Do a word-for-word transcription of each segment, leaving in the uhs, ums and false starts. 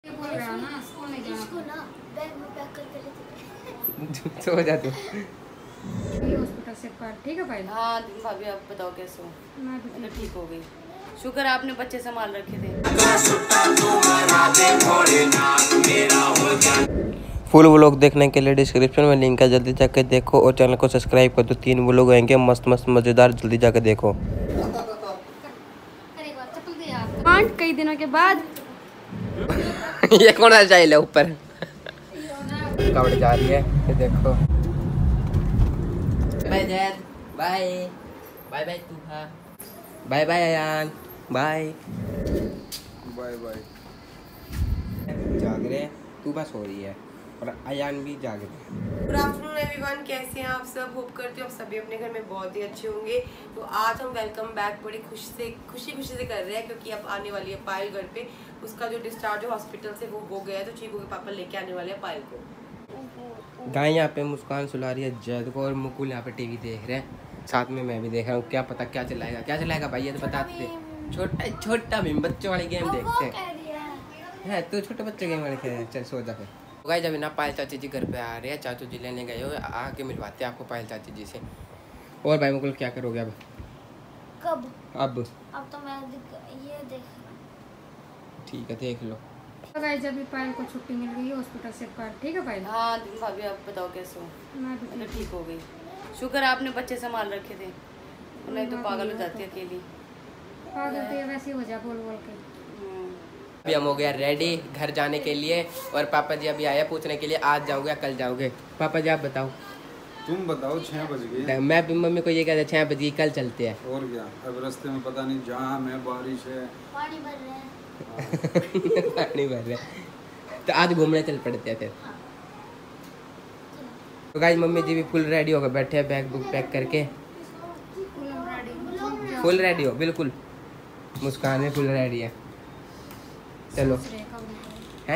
सो जा तू। हॉस्पिटल से पर ठीक है भाई। हाँ भाभी आप बताओ कैसे हो? मैं भी ठीक हो गई। शुक्र आपने बच्चे संभाल रखे थे। फुल व्लॉग देखने के लिए डिस्क्रिप्शन में लिंक है, जल्दी जाकर देखो और चैनल को सब्सक्राइब कर दो। तीन व्लॉग आएंगे मस्त मस्त मजेदार, जल्दी जाकर देखो। आठ कई दिनों के बाद ये कौन सा चाइल है ऊपर कबड्डी जा रही है, ये देखो। Bye Zaid, bye bye bye तू, हाँ bye bye Ayan, bye bye bye. जाग रहे तू बस हो रही है और अयान भी जाग रही है। गुड आफ्टरनून एवरीवन, कैसे हैं आप सब? होप करते हो आप सभी अपने घर में बहुत ही अच्छे होंगे। तो आज हम वेलकम बैक बड़ी खुशी से खुशी खुशी से कर रहे हैं, क्योंकि अब आने वाली है पायल घर पे। उसका जो डिस्चार्ज है हॉस्पिटल से वो हो गया है, तो चीकू के पापा लेके आने वाले हैं पायल को। गाय यहाँ पे मुस्कान सुला रही है जैद को, और मुकुल यहाँ पे टीवी देख रहे हैं, साथ में मैं भी देख रहा हूँ। क्या पता क्या चलाएगा क्या चलाएगा भाई, ये तो बताते। छोटा छोटा भी बच्चों वाली गेम देखते हैं। तो छोटे बच्चे गेम वाले खेल। चल सो जा फिर। गाइस जब ना पायल चाची जी घर पे आ रहे हैं, चाचू जी लेने गए हो, आके मिलवाते हैं आपको पायल चाची जी से। और भाई मुकुल क्या करोगे अब? कब? अब अब तो मैं ये देख रहा हूँ। ठीक है देख लो। गाइस जब भी पायल को छुट्टी मिल गई हॉस्पिटल से पर ठीक है भाई। हाँ भाभी आप बताओ कैसे हो? मैं भी ठीक हो गई। शुक्र आपने बच्चे संभाल रखे थे, नहीं तो पागल हो जाती अकेली। पागल तो वैसे हो जा बोल बोल के। अभी हम हो गया रेडी घर जाने के लिए, और पापा जी अभी आए पूछने के लिए आज जाओगे या कल जाओगे। पापा जी आप बताओ। तुम बताओ। छह बज गए। मैं भी मम्मी को ये कहते छह बज गई कल चलते हैं। और क्या, अब रास्ते में पता नहीं जाम है, बारिश है, पानी भर रहे हैं। पानी भर रहे तो आज घूमने चल पड़ते हैं फिर। तो गाइस मम्मी जी भी फुल रेडी होकर बैठे हैं, बैग बुक पैक करके। फुल रेडी हो बिल्कुल। मुस्कान फुल रेडी है। चलो हैं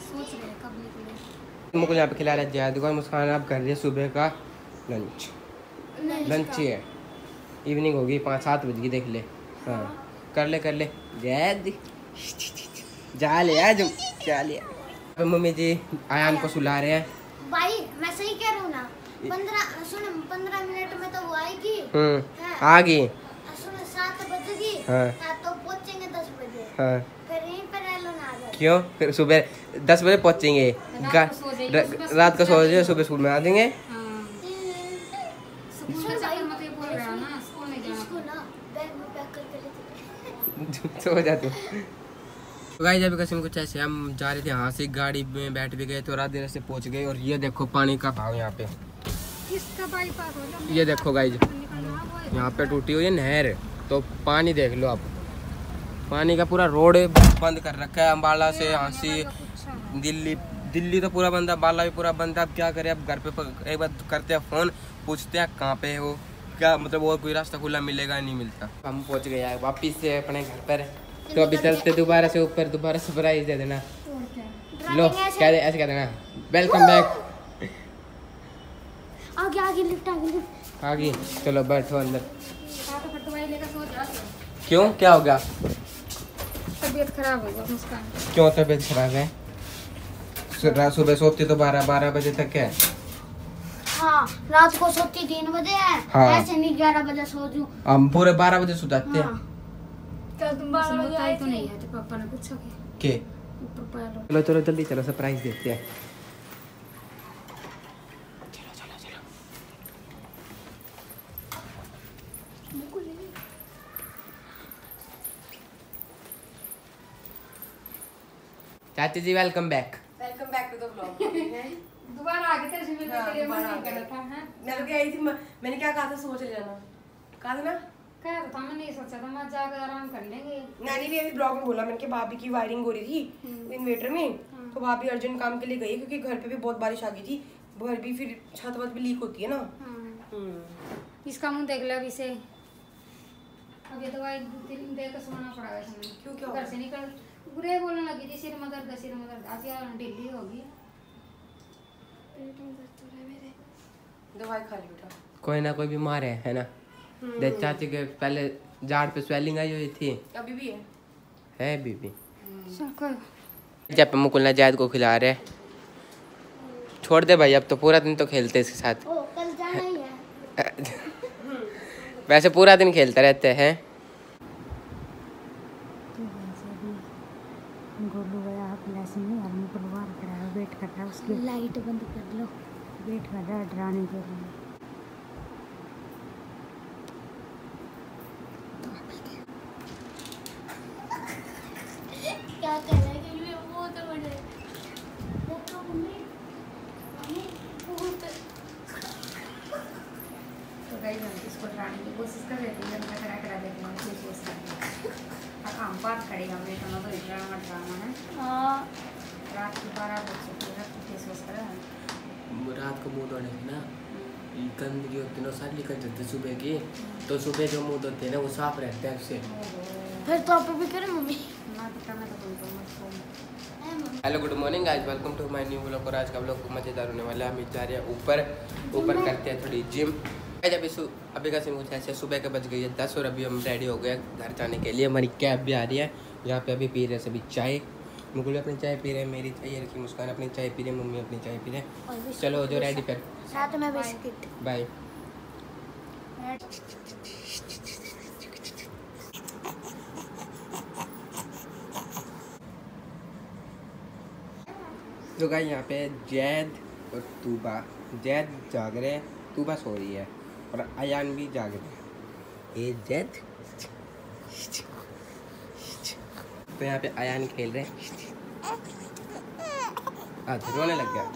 मुकुल यहाँ पे खिला रहा है जैद को, मुस्कान आप कर रही है सुबह का लंच। लंच ही है, इवनिंग होगी, पाँच सात बज गई देख ले। हाँ कर ले कर ले जैद, जा ले आज जा ले। मम्मी जी आयान को सुला रहे हैं। भाई मैं सही कह रहा हूँ ना, पंद्रह सुन पंद्रह मिनट में तो वो आएगी। हम्म आ गई। सुन सात बजेगी। हाँ तो पहुँचेंगे दस बजे। हाँ फिर यहीं पर रह लो ना। क्यों? फिर सुबह दस बजे पहुँचेंगे, रात को सो जाए, सुबह स्कूल में आ जाएंगे। सो जा तू। तो गाइस अभी कसम कुछ ऐसे हम जा रहे थे यहाँ से, गाड़ी में बैठ भी गए तो रात देर से पहुँच गए। और ये देखो पानी का भाव यहाँ पे, ये देखो गाइस यहाँ पे टूटी हुई है नहर, तो पानी देख लो आप। पानी का पूरा रोड बंद कर रखा है, अम्बाला से यहाँ से दिल्ली दिल्ली तो पूरा बंद है, अम्बाला भी पूरा बंद है। अब क्या करें, अब घर पे एक बार करते हैं फ़ोन, पूछते हैं कहाँ पे हो, क्या मतलब और कोई रास्ता खुला मिलेगा नहीं मिलता। हम पहुँच गए यार वापिस से अपने घर पर, तो अभी चलते दोबारा से ऊपर, दोबारा सरप्राइज दे देना। लो क्या दे, ऐसे कह देना वेलकम बैक। आगे आगे लिफ्ट आगे लिफ्ट आ गई, चलो बैठो अंदर। क्यों क्या हो गया? तबीयत खराब हो गई मुस्कान। क्यों तबीयत खराब है? सुबह सोती तो बारह बारह बजे तक है। हाँ रात को सोती तीन बजे है। हाँ। ऐसे नहीं ग्यारह बजे सो जूं। हम पूरे बारह बजे सो जाते हैं। क्या तुम बारह बजे आई तो नहीं है? तो पापा ने पूछा के चलो चलो जल्दी चलो सरप्राइज देते हैं। चलो चलो चलो। चाची जी welcome back. Welcome back to the vlog. दोबारा आगे तेरे से मिलने के लिए मन नहीं कर रहा था। हैं मैं तो आई थी, मैंने क्या कहा था, सोच लेना कहा था ना। क्या था? मैं नहीं सोचा था, मैं जाकर आराम कर लेंगे। नानी भी अभी ब्लॉग में बोला, मैंने कि भाभी की वायरिंग हो रही थी इन्वर्टर में, तो भाभी अर्जेंट काम के लिए गई, क्योंकि घर पे भी बहुत बारिश आ गई थी। घर भी फिर छत वत भी लीक होती है ना। इसका मुंह देख ले अभी से, अब ये दवाई दे कर सोना पड़ेगा इसमें। क्यों क्या घर से निकल बुरे बोलने लगी थी, सिर में दर्द सिर में दर्द, आज यार ढीली होगी। दवाई खा ली बेटा। कोई ना कोई बीमार है है ना। देख चाची के पहले जाड़ पे स्वेलिंग आई हुई थी, अभी भी है है बीबी। जब मुकुल ने जायद को खिला रहे, छोड़ दे भाई, अब तो पूरा दिन तो खेलते इसके साथ। ओ, कल जाना ही है। वैसे पूरा दिन खेलते रहते हैं। गोलू गया क्लास में और मुकुल बाहर खड़ा है, वेट कर रहा है उसकी। लाइट बंद कर लो। वेट कर रहा है डराने के लिए। क्या कर रहा है कि वो तो बड़े देखो मम्मी मम्मी बहुत तो गाइस हम इसको डराने की कोशिश कर रहे थे, जब मैं करा करा देती हूँ कोशिश कर रही अब हम बात करेगा हमने तो ना तो ड्रामा ड्रामा है। हां रात के बारह बजे पूरा कोशिश कर रहा है। रात को मुँह धोने ना गंदगी होती है ना, सारी निकल जाती है सुबह की, तो सुबह जो मुँह धोते हैं ना वो साफ रहते हैं उससे। फिर तो आप भी करें मम्मी। ना तो करना तो कोई तो मत करो। Hello good morning guys, welcome to my new vlog. और आज का व्लॉग मज़ेदार होने वाला है। हम जा रहे हैं ऊपर ऊपर करते हैं थोड़ी जिम। अभी सु अभी का सीन कुछ ऐसे, सुबह के बज गई है दस और अभी हम रेडी हो गए घर जाने के लिए। हमारी कैब भी आ रही है यहाँ पे। अभी पी रहे सभी चाय, मुकुल अपनी चाय पी रहे हैं, मेरी चाय रखी, मुस्कान अपनी चाय पी रहे हैं, मम्मी अपनी चाय पी रहे हैं। चलो जो रेडी फिर साथ में बिस्किट। बाय। तो गाइस यहाँ पे जैद और तूबा, जैद जाग रहे हैं, तूबा सो रही है और अयान भी जाग रहे हैं। ये जैद तो यहाँ पे अयान खेल रहे हैं। अच्छा रोने लग गया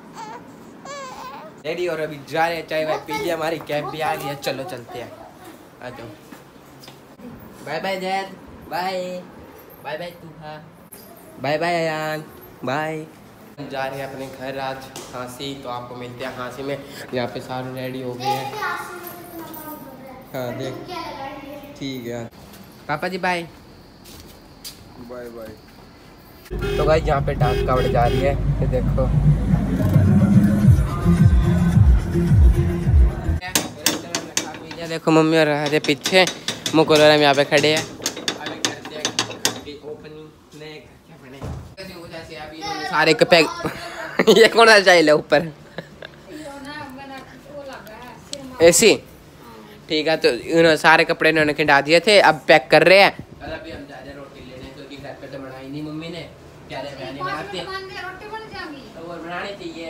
रेडी। और अभी जा रहे हैं, चाय वाय पी लिया, हमारी कैब भी आ गई है। चलो चलते हैं, आ जाओ। Bye bye Zaid, bye bye bye Tuba, bye bye Ayan, bye. हम जा रहे हैं अपने घर आज हाँसी, तो आपको मिलते हैं हाँसी में। यहाँ पे सारे रेडी हो गए हैं। हाँ देख, ठीक है पापा जी, बाय बाय बाय। तो भाई यहाँ पे डांस कावड़ जा रही है, ये देखो। ये देखो मम्मी और हमारे पीछे मुकुल और हम यहाँ पे खड़े हैं। अभी करते हैं ओपनिंग, नए क्या बने सारे कपे। ये कौन सा चाहिए ऊपर ऐसी, ठीक है। तो उन्होंने सारे कपड़े इन्होंने खिंडा दिए थे, अब पैक कर रहे हैं। और अभी हम जा रहे हैं रोटी लेने, क्योंकि घर पे तो बनाई नहीं मम्मी ने, क्या रहे नहीं बनाती तो वो बनानी चाहिए।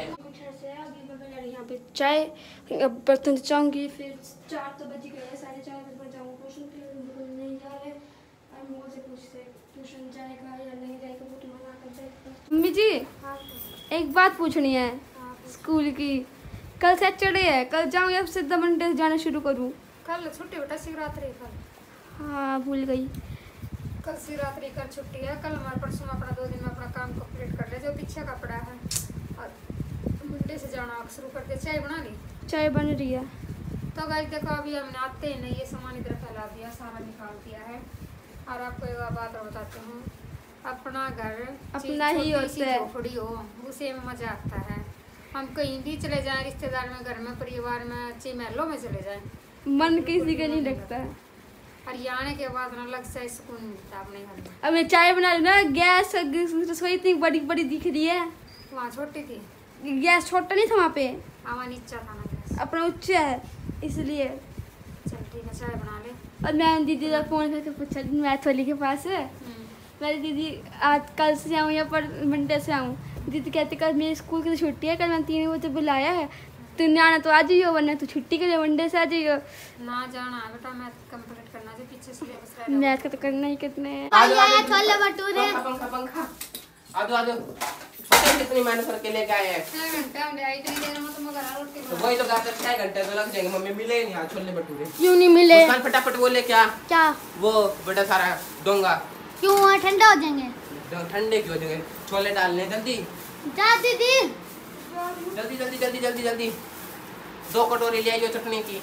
यहाँ पे चाय बर्तन जाऊंगी, फिर चार तो बज गए, साढ़े चार बजे जाऊंगी ट्यूशन के लिए। मुकुल नहीं जा रहे और मुझे से पूछते ट्यूशन जाएगा या नहीं जाएगा, वो तो मना कर देगा। मम्मी जी एक बात पूछनी है स्कूल की। कल सैटरडे है, कल जाऊँ या सीधा मंडे से जाना शुरू करूँ? कल छुट्टी बेटा, शिवरात्रि कल। हाँ भूल गई, कल शिवरात्रि कल छुट्टी है। कल हमारे परसों में अपना दो दिन में अपना काम कंप्लीट कर ले जो पीछे का पड़ा है, और मंडे से जाना शुरू कर दे। चाय बना ली? चाय बन रही है। तो गाइस देखो अभी हमने आते ही नहीं ये सामान इधर फैला दिया, सारा निकाल दिया है। और आपको एक बात और बताती हूँ, अपना घर अपना ही होता है, झोपड़ी हो उसे में मजा आता है। हम कहीं भी चले जाएं, रिश्तेदार में, घर में, परिवार में, चाहे महलों में चले जाएं, मन किसी का नहीं लगता है। और ये आने के बाद ना अलग से सुकून मिलता है अपने घर में। अब मैं चाय बना रही ना, गैस रसोई इतनी बड़ी बड़ी दिख रही है। वहाँ छोटी थी, गैस छोटा नहीं था वहाँ पे, हमारा नीचा था ना गैस, अपना ऊंचा है इसलिए। चल ठीक है चाय बना ले। और मैं दीदी का फोन करके पूछा, मैथ वाली के पास है, मेरी दीदी आज कल से आऊँ या पर मंडे से आऊँ। दीदी कहती कल मेरे स्कूल की तो छुट्टी है, कल मैं तीन बजे बुलाया है, तुमने आना तो आ जाइयो, वरना तो छुट्टी के लिए मंडे से आ जाइयो। ना जाना बेटा, मैथ कंप्लीट करना जो पीछे सिलेबस रह मैथ का तो करना ही कितने हैं। छोले भटूरे पंखा पंखा आ दो आ दो। कितनी मेहनत करके लेके आए हैं। छह घंटे हमने आई इतनी देर में, तुम घर रोटी तो वही तो कहा था छह घंटे तो लग जाएंगे। मम्मी मिले नहीं आज छोले भटूरे, क्यों नहीं मिले? मुस्कान फटाफट बोले क्या क्या वो बड़ा सारा दूंगा। क्यों वहाँ ठंडा हो जाएंगे? ठंडे क्यों हो जाएंगे, छोले डालने जल्दी जा दीदी, जल्दी जल्दी जल्दी जल्दी जल्दी। दो कटोरी ले आइयो चटनी की,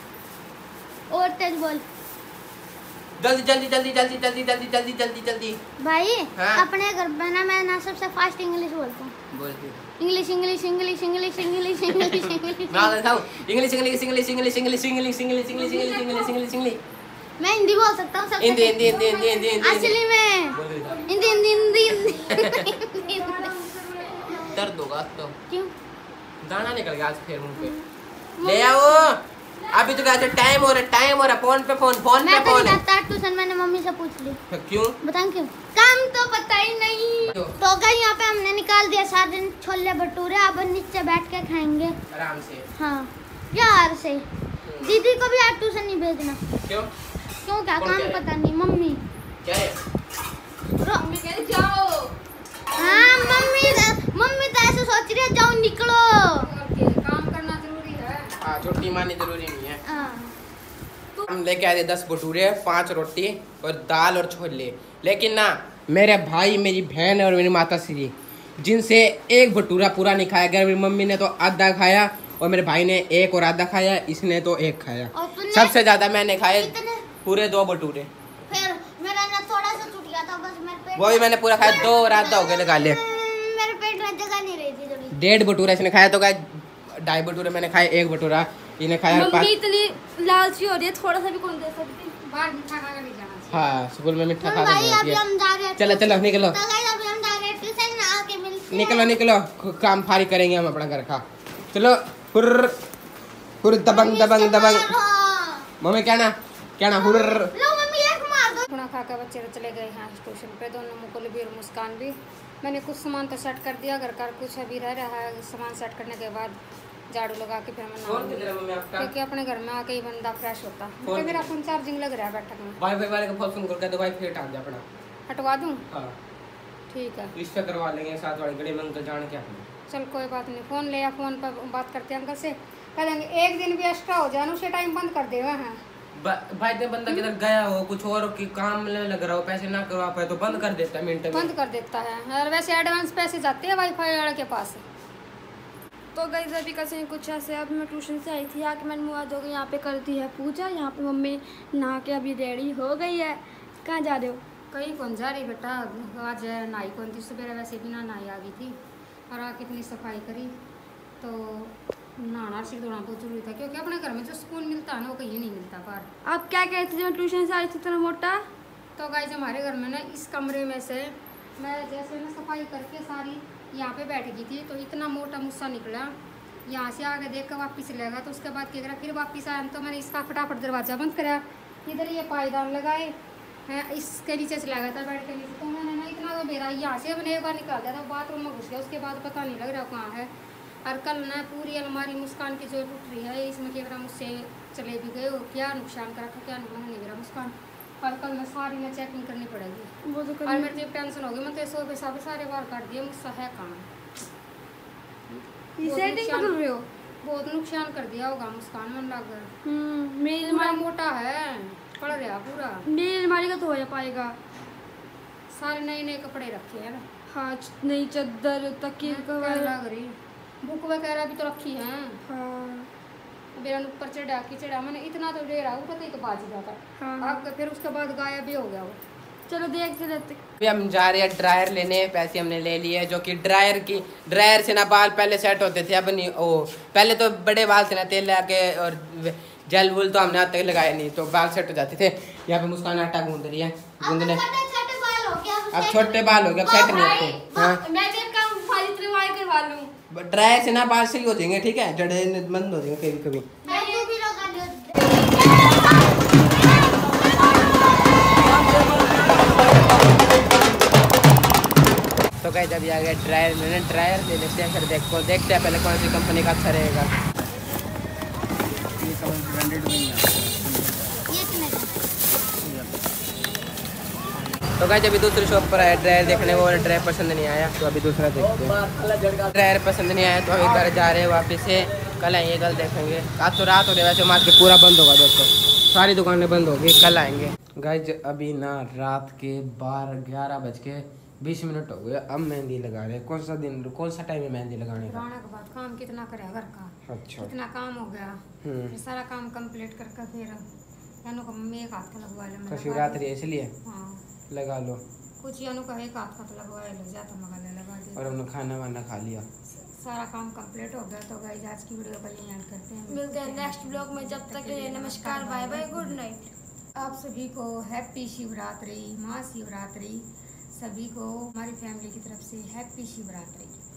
और तेज बोल जल्दी जल्दी जल्दी जल्दी जल्दी जल्दी जल्दी जल्दी जल्दी। भाई। हाँ? अपने घर में ना मैं ना सबसे फास्ट इंग्लिश बोलता हूँ। बोल English English English English English English English मैं बताऊं English English English English English English English English English English English English मैं हिंदी बोल सकता हूँ। हिंदी हिंदी हिंदी हिंदी हिंदी हिंदी असली में हिंदी हिंदी हिंदी दर्द होगा तो क्यों? दाना निकल गया आज फिर मुंह पे। ले आओ अभी तो कहते टाइम हो रहा टाइम हो रहा फोन पे फोन फोन पे फोन। मैं तो ट्यूशन मैंने मम्मी से पूछ ली। क्यों बताऊं क्यों? काम तो पता ही नहीं। तो गई यहाँ पे हमने निकाल दिया सात दिन छोले भटूरे। अब नीचे बैठ के खाएंगे आराम से। हाँ यार से दीदी को भी आज ट्यूशन नहीं भेजना। क्यों? क्यों क्या काम पता नहीं। मम्मी क्या है? मम्मी कह रही जाओ। हाँ मम्मी मम्मी तो ऐसे सोच रही है जाओ निकलो। काम करना जरूरी है। हाँ छुट्टी मारनी जरूरी नहीं है। हाँ। हम लेके आए थे दस भटूरे पांच रोटी और दाल और छोले। लेकिन ना मेरे भाई मेरी बहन और मेरी माता श्री जिनसे एक भटूरा पूरा नहीं खाया गया। मेरी मम्मी ने तो आधा खाया और मेरे भाई ने एक और आधा खाया। इसने तो एक खाया। सबसे ज्यादा मैंने खाए पूरे दो भटूरे। फिर मेरा ना थोड़ा सा टूट गया था बस मेरे पेट। वो भी मैंने पूरा खाया दो और आधा हो गया खा ले। मेरे पेट में जगह नहीं रही थी थोड़ी। डेढ़ भटूरा इसने खाया तो ढाई भटूरे मैंने खाए। एक भटूरा इन्हें खाया। मम्मी इतनी लालची हो रही है थोड़ा सा भी कौन दे सकती। बाहर मीठा खा कर नहीं जाना। हाँ स्कूल में मीठा खा भाई अभी हम जा रहे हैं। चलो चलो निकलो तो गाइस अभी हम जा रहे हैं ट्यूशन आके मिलते हैं। निकलो निकलो काम फारी करेंगे हम अपना घर का। चलो हुर्र हुर्र दबंग दबंग दबंग। मम्मी क्या ना क्या ना हुर्र। लो मम्मी एक मार दो। खाना खा कर बच्चे चले गए हैं ट्यूशन पे। दोनों मुकुल भी और मुस्कान भी। मैंने कुछ सामान तो सेट कर दिया घर का। कुछ अभी रह रहा है। सामान सेट करने के बाद झाड़ू लगा के फिर मैं नहाऊंगी क्योंकि अपने घर में आके ही बंदा फ्रेश होता। तो मेरा फोन चार्जिंग लग रहा है बैठक में। वाईफाई वाले को फोन फोन करके तो वाईफाई हटा दे अपना। हटवा दूँ? हाँ ठीक है रिश्ता करवा लेंगे साथ वाले गले में अंकल जान के अपने। चल कोई बात नहीं। फ़ोन ले या फ़ोन पर बात करते हैं अंकल से। कह देंगे एक दिन भी एक्स्ट्रा हो जाए उसे टाइम बंद कर दे। हैं भाई ने बंदा किधर गया हो कुछ और की काम में लग रहा हो पैसे ना करवा पाए तो बंद कर देता है मिनट में। बंद कर देता है। और वैसे एडवांस पैसे जाते हैं वाईफाई वाले के पास। तो गाइस अभी का सही कुछ ऐसे। अब मैं ट्यूशन से आई थी आके मैंने मुँह धो के यहाँ पे कर दी है पूजा। यहाँ पे मम्मी नहा के अभी रेडी हो गई है। कहाँ जा रहे हो? कहीं कौन जा रही बेटा? आज नहाई कौन थी? सुबह वैसे भी ना नहाई आ गई थी और आके इतनी सफाई करी तो नहाना सिर धोना बहुत जरूरी था क्योंकि अपने घर में जो सुकून मिलता है ना वो कहीं नहीं मिलता बाहर। आप क्या कहते थे जब ट्यूशन से आई थी इतना मोटा? तो गाइस हमारे घर में ना इस कमरे में से मैं जैसे ना सफाई करके सारी यहाँ पे बैठ गई थी तो इतना मोटा मुस्सा निकला। यहाँ से आगे देख कर वापिस लेगा तो उसके बाद क्या करा फिर वापिस आया तो मैंने इसका फटाफट दरवाज़ा बंद कराया। इधर ये पायदान लगाए हैं इसके नीचे से लगा था बेड के नीचे। तो मैंने ना इतना तो मेरा यहाँ से मैंने एक बार निकाल दिया था बाथरूम में घुस गया। उसके बाद पता नहीं लग रहा कहाँ है। और कल ना पूरी अलमारी मुस्कान की जो टूट रही है इसमें क्या करा मुझसे चले भी गए। क्या नुकसान करा था क्या नुकसान नहीं करा मुस्कान। और कल मैं सारी में चेकिंग करनी पड़ेगी। वो तो और मेरे तो टेंशन हो गई। मैं तो सौ पैसा भी सारे बार काट दिए मुझसे है कहाँ। रहे हो बहुत नुकसान कर दिया होगा मुस्कान मन लग गया। मेरी अलमारी मोटा है पड़ रहा पूरा। मेरी अलमारी का तो हो जा पाएगा। सारे नए नए कपड़े रखे हैं ना। हाँ नई चादर तकिए कवर लग रही बुक वगैरह भी तो रखी हैं। हाँ मेरा ऊपर चढ़ा के चढ़ा मैंने इतना तो डेरा उठा तो, तो बाज जाता। हाँ अब फिर उसके बाद गायब भी हो गया वो। चलो देखते रहते। अभी हम जा रहे हैं ड्रायर लेने। पैसे हमने ले लिए जो कि ड्रायर की ड्रायर से ना बाल पहले सेट होते थे अब नहीं। ओ पहले तो बड़े बाल थे ना तेल लगा के और जेल वुल तो हमने आज तक लगाए नहीं तो बाल सेट हो जाते थे। यहाँ पे मुस्कान आटा गूंद रही है गूंदने। अब छोटे बाल हो गए अब सेट नहीं होते। हाँ ड्रायर से ना बाल सही हो जाएंगे ठीक है। जड़े बंद हो जाएंगे कभी कभी। तो गाइस अभी आ गया ड्रायर मैंने ड्रायर ले लेते हैं फिर देखो देखते हैं पहले कौन सी कंपनी का अच्छा रहेगा। तो गाइस अभी दूसरी शॉप पर आया ड्रायर देखने वो ड्रायर पसंद नहीं आया तो अभी दूसरा देखते हैं। ड्रायर पसंद नहीं आया तो अभी घर जा रहे हैं वापस से। कल आएंगे कल देखेंगे। आज तो रात हो रही है वैसे मार्केट पूरा बंद होगा दोस्तों सारी दुकानें बंद होगी कल आएंगे। गाइस अभी ना रात के बारह ग्यारह बज के बीस मिनट हो गए। अब मेहंदी लगा रहे हैं। कौन सा दिन कौन सा टाइम है मेहंदी लगाने का? लगाने के बाद काम कितना करे घर का। अच्छा कितना काम हो गया फिर सारा काम कंप्लीट करके फिर यानू को मम्मी एक हाथ का लगवा ले। तो शिवरात्रि है इसलिए हाँ लगा लो। कुछ यानू का एक हाथ का तो लगवा लो जाता मगा ले लगा दिया। और हमने खाना वाना खा लिया सारा काम कंप्लीट हो गया। तो गाइस आज की वीडियो पर यहीं एंड करते हैं। मिलते हैं नेक्स्ट ब्लॉग में। जब तक के लिए नमस्कार बाय बाय गुड नाइट। आप सभी को हैप्पी शिवरात्रि, महाशिवरात्रि। सभी को हमारी फैमिली की तरफ से हैप्पी शिवरात्रि।